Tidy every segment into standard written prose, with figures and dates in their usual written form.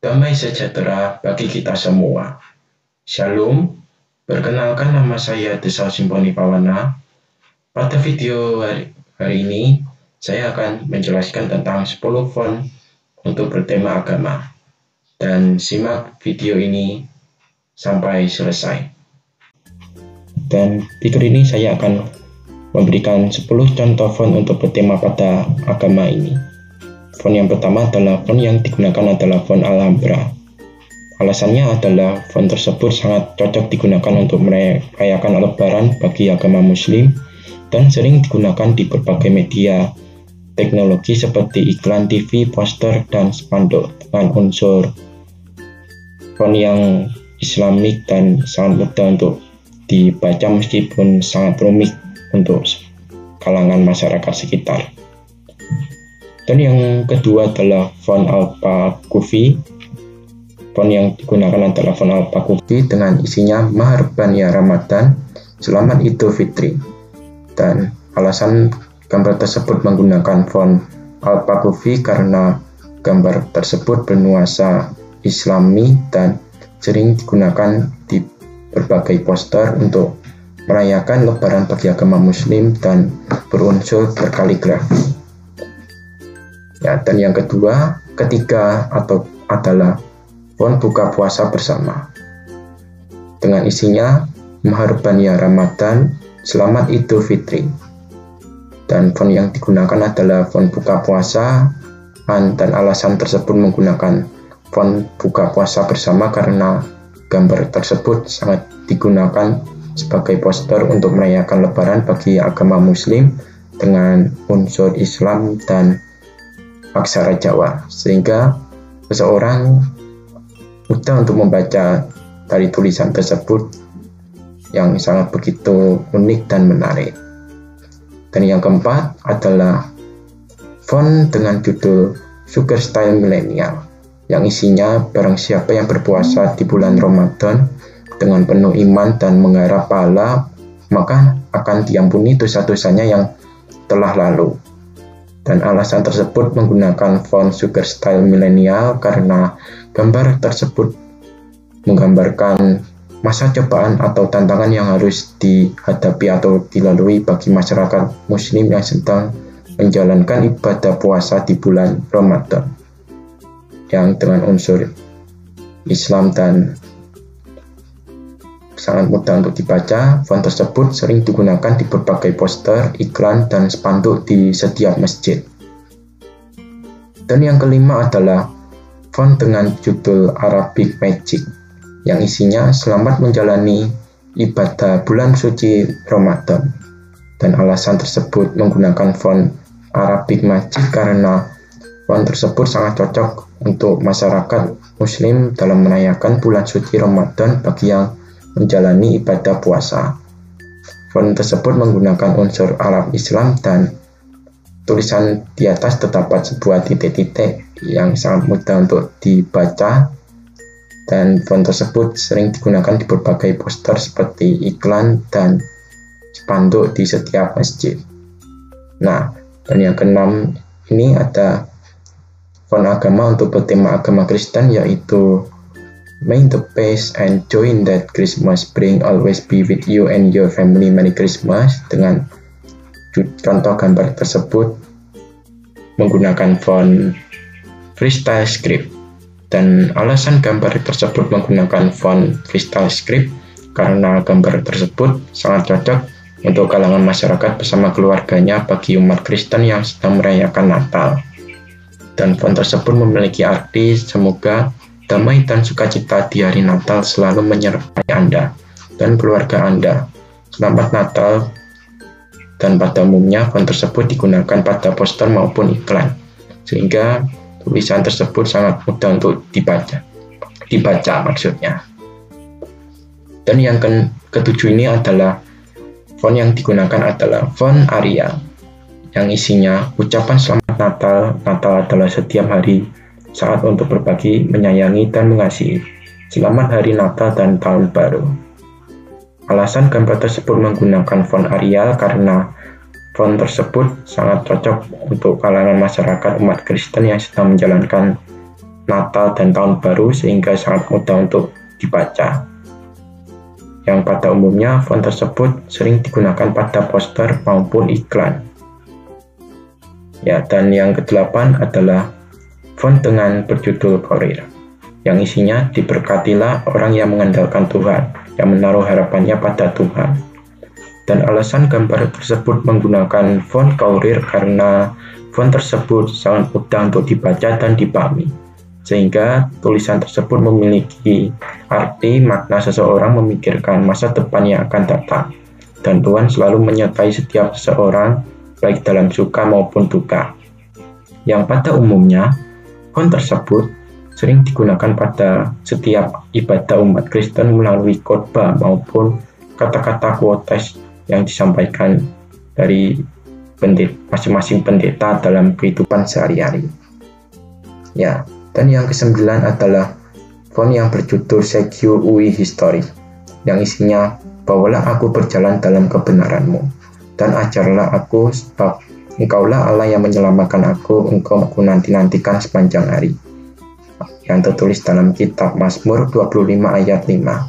Damai sejahtera bagi kita semua. Shalom, perkenalkan nama saya Desa Simponi Pawana. Pada video hari ini, saya akan menjelaskan tentang 10 font untuk bertema agama. Dan simak video ini sampai selesai. Dan berikut ini saya akan memberikan 10 contoh font untuk bertema pada agama ini. Font yang pertama adalah font yang digunakan adalah font Alhambra. Alasannya adalah font tersebut sangat cocok digunakan untuk merayakan Lebaran bagi agama Muslim dan sering digunakan di berbagai media teknologi seperti iklan TV, poster, dan spanduk dengan unsur font yang Islamik dan sangat mudah untuk dibaca meskipun sangat rumit untuk kalangan masyarakat sekitar. Dan yang kedua adalah font Al-Pakufi. Font yang digunakan adalah font Al-Pakufi dengan isinya Maharban ya Ramadan, Selamat Idul Fitri. Dan alasan gambar tersebut menggunakan font Al-Pakufi karena gambar tersebut bernuansa Islami dan sering digunakan di berbagai poster untuk merayakan Lebaran bagi agama Muslim dan berunsur berkaligrafi. Ya, dan yang ketiga adalah font buka puasa bersama dengan isinya Maharban ya Ramadan, Selamat Idul Fitri. Dan font yang digunakan adalah font buka puasa dan alasan tersebut menggunakan font buka puasa bersama karena gambar tersebut sangat digunakan sebagai poster untuk merayakan Lebaran bagi agama Muslim dengan unsur Islam dan aksara Jawa, sehingga seseorang mudah untuk membaca dari tulisan tersebut yang sangat begitu unik dan menarik. Dan yang keempat adalah font dengan judul Sugar Style Millennial, yang isinya barang siapa yang berpuasa di bulan Ramadan dengan penuh iman dan mengharap pahala, maka akan diampuni dosa-dosanya yang telah lalu. Dan alasan tersebut menggunakan font Sugar Style Millennial karena gambar tersebut menggambarkan masa cobaan atau tantangan yang harus dihadapi atau dilalui bagi masyarakat Muslim yang sedang menjalankan ibadah puasa di bulan Ramadan yang dengan unsur Islam dan sangat mudah untuk dibaca. Font tersebut sering digunakan di berbagai poster, iklan, dan spanduk di setiap masjid. Dan yang kelima adalah font dengan judul Arabic Magic, yang isinya selamat menjalani ibadah bulan suci Ramadan. Dan alasan tersebut menggunakan font Arabic Magic karena font tersebut sangat cocok untuk masyarakat Muslim dalam merayakan bulan suci Ramadan bagi yang menjalani ibadah puasa. Font tersebut menggunakan unsur Arab Islam dan tulisan di atas terdapat sebuah titik-titik yang sangat mudah untuk dibaca, dan font tersebut sering digunakan di berbagai poster seperti iklan dan spanduk di setiap masjid. Nah, dan yang keenam ini ada font agama untuk bertema agama Kristen, yaitu May the peace and joy in that Christmas bring always be with you and your family. Merry Christmas. Dengan contoh gambar tersebut menggunakan font Freestyle Script. Dan alasan gambar tersebut menggunakan font Freestyle Script karena gambar tersebut sangat cocok untuk kalangan masyarakat bersama keluarganya bagi umat Kristen yang sedang merayakan Natal. Dan font tersebut memiliki arti semoga damai dan sukacita di hari Natal selalu menyertai Anda dan keluarga Anda. Selamat Natal. Dan pada umumnya font tersebut digunakan pada poster maupun iklan, sehingga tulisan tersebut sangat mudah untuk dibaca maksudnya. Dan yang ketujuh ini adalah font yang digunakan adalah font Arial, yang isinya ucapan selamat Natal. Natal adalah setiap hari saat untuk berbagi, menyayangi, dan mengasihi. Selamat Hari Natal dan Tahun Baru. Alasan gambar tersebut menggunakan font Arial karena font tersebut sangat cocok untuk kalangan masyarakat umat Kristen yang sedang menjalankan Natal dan Tahun Baru sehingga sangat mudah untuk dibaca. Yang pada umumnya font tersebut sering digunakan pada poster maupun iklan. Ya, dan yang ke-8 adalah font dengan berjudul Korir, yang isinya diberkatilah orang yang mengandalkan Tuhan, yang menaruh harapannya pada Tuhan. Dan alasan gambar tersebut menggunakan font Korir karena font tersebut sangat mudah untuk dibaca dan dipahami, sehingga tulisan tersebut memiliki arti makna seseorang memikirkan masa depan yang akan datang, dan Tuhan selalu menyertai setiap seseorang baik dalam suka maupun duka. Yang pada umumnya font tersebut sering digunakan pada setiap ibadah umat Kristen melalui khotbah maupun kata-kata quotes yang disampaikan dari masing-masing pendeta dalam kehidupan sehari-hari. Ya, dan yang ke-9 adalah font yang berjudul Secure UI History, yang isinya bawalah aku berjalan dalam kebenaranmu dan ajarlah aku, sebab engkaulah Allah yang menyelamatkan aku nanti-nantikan sepanjang hari. Yang tertulis dalam kitab Mazmur 25 ayat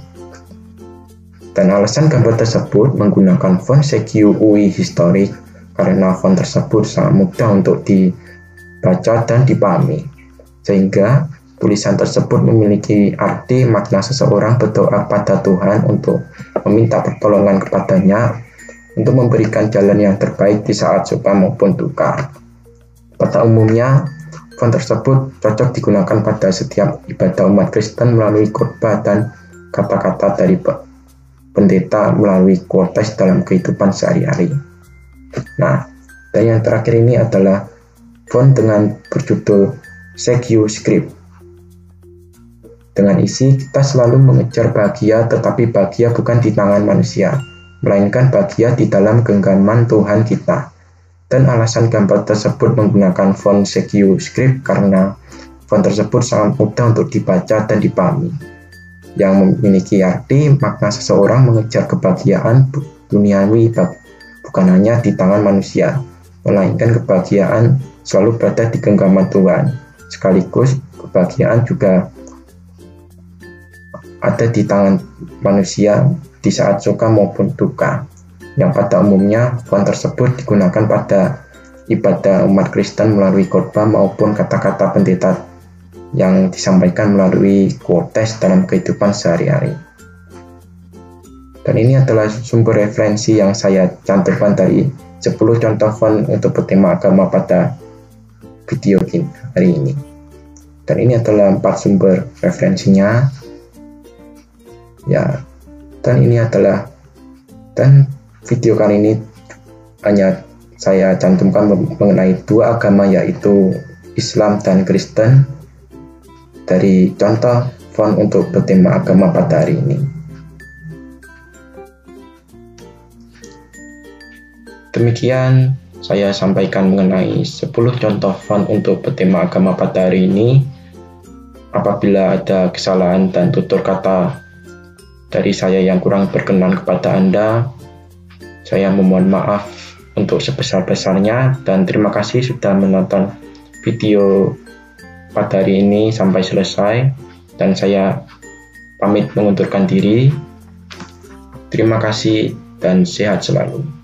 5. Dan alasan gambar tersebut menggunakan font Secure UI History karena font tersebut sangat mudah untuk dibaca dan dipahami, sehingga tulisan tersebut memiliki arti makna seseorang berdoa pada Tuhan untuk meminta pertolongan kepadanya untuk memberikan jalan yang terbaik di saat suka maupun duka. Pada umumnya, font tersebut cocok digunakan pada setiap ibadah umat Kristen melalui khotbah dan kata-kata dari pendeta melalui quotes dalam kehidupan sehari-hari. Nah, dan yang terakhir ini adalah font dengan berjudul Secure Script. Dengan isi, kita selalu mengejar bahagia, tetapi bahagia bukan di tangan manusia, melainkan bahagia di dalam genggaman Tuhan kita. Dan alasan gambar tersebut menggunakan font Secure Script karena font tersebut sangat mudah untuk dibaca dan dipahami, yang memiliki arti makna seseorang mengejar kebahagiaan duniawi bukan hanya di tangan manusia, melainkan kebahagiaan selalu berada di genggaman Tuhan. Sekaligus kebahagiaan juga ada di tangan manusia di saat suka maupun duka, yang pada umumnya font tersebut digunakan pada ibadah umat Kristen melalui khotbah maupun kata-kata pendeta yang disampaikan melalui quotes dalam kehidupan sehari-hari. Dan ini adalah sumber referensi yang saya cantumkan dari 10 contoh font untuk bertema agama pada video hari ini. Dan ini adalah 4 sumber referensinya. Ya, dan video kali ini hanya saya cantumkan mengenai 2 agama, yaitu Islam dan Kristen, dari contoh font untuk bertema agama pada hari ini. Demikian saya sampaikan mengenai 10 contoh font untuk bertema agama pada hari ini. Apabila ada kesalahan dan tutur kata dari saya yang kurang berkenan kepada Anda, saya memohon maaf untuk sebesar-besarnya, dan terima kasih sudah menonton video pada hari ini sampai selesai, dan saya pamit mengundurkan diri. Terima kasih dan sehat selalu.